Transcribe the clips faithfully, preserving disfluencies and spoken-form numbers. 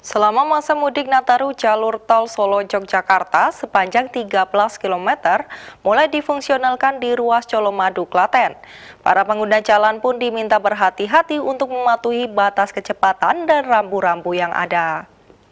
Selama masa mudik Nataru, jalur tol Solo-Yogyakarta sepanjang tiga belas kilometer mulai difungsionalkan di ruas Colomadu, Klaten. Para pengguna jalan pun diminta berhati-hati untuk mematuhi batas kecepatan dan rambu-rambu yang ada.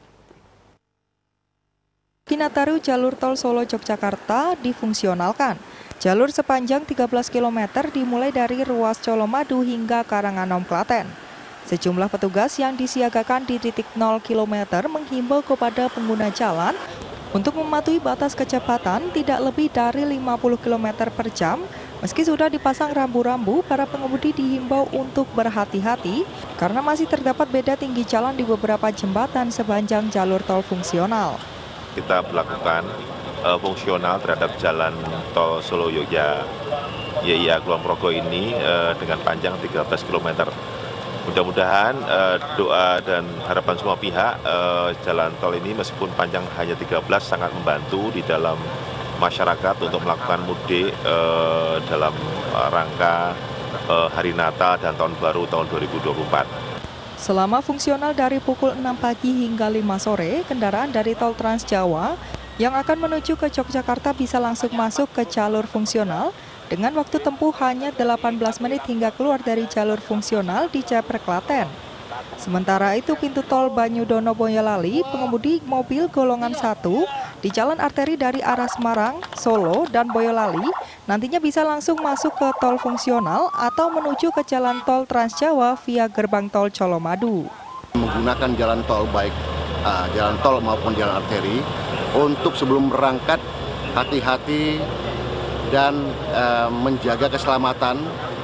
Di Nataru, jalur tol Solo-Yogyakarta difungsionalkan. Jalur sepanjang tiga belas kilometer dimulai dari ruas Colomadu hingga Karanganom, Klaten. Sejumlah petugas yang disiagakan di titik nol kilometer menghimbau kepada pengguna jalan untuk mematuhi batas kecepatan tidak lebih dari lima puluh kilometer per jam. Meski sudah dipasang rambu-rambu, para pengemudi dihimbau untuk berhati-hati karena masih terdapat beda tinggi jalan di beberapa jembatan sepanjang jalur tol fungsional. Kita melakukan uh, fungsional terhadap jalan tol Solo-Yogyakarta Y I A Kulon Progo ini uh, dengan panjang tiga belas kilometer. Mudah-mudahan uh, doa dan harapan semua pihak uh, jalan tol ini meskipun panjang hanya tiga belas sangat membantu di dalam masyarakat untuk melakukan mudik uh, dalam uh, rangka uh, Hari Natal dan Tahun Baru tahun dua ribu dua puluh empat. Selama fungsional dari pukul enam pagi hingga lima sore, kendaraan dari tol Trans Jawa yang akan menuju ke Yogyakarta bisa langsung masuk ke jalur fungsional dengan waktu tempuh hanya delapan belas menit hingga keluar dari jalur fungsional di Ceper, Klaten. Sementara itu pintu tol Banyudono Boyolali, pengemudi mobil golongan satu di jalan arteri dari arah Semarang, Solo, dan Boyolali nantinya bisa langsung masuk ke tol fungsional atau menuju ke jalan tol Trans Jawa via gerbang tol Colomadu. Menggunakan jalan tol baik uh, jalan tol maupun jalan arteri untuk sebelum berangkat hati-hati dan uh, menjaga keselamatan,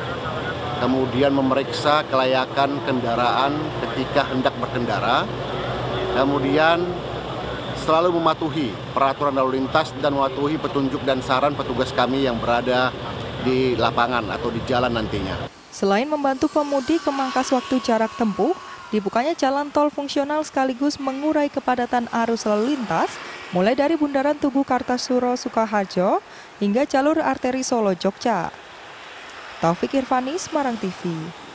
kemudian memeriksa kelayakan kendaraan ketika hendak berkendara, kemudian selalu mematuhi peraturan lalu lintas dan mematuhi petunjuk dan saran petugas kami yang berada di lapangan atau di jalan nantinya. Selain membantu pemudik memangkas waktu jarak tempuh, dibukanya jalan tol fungsional sekaligus mengurai kepadatan arus lalu lintas, mulai dari Bundaran Tugu Kartasuro Sukaharjo hingga jalur arteri Solo Jogja. Taufik Irvani, Semarang T V.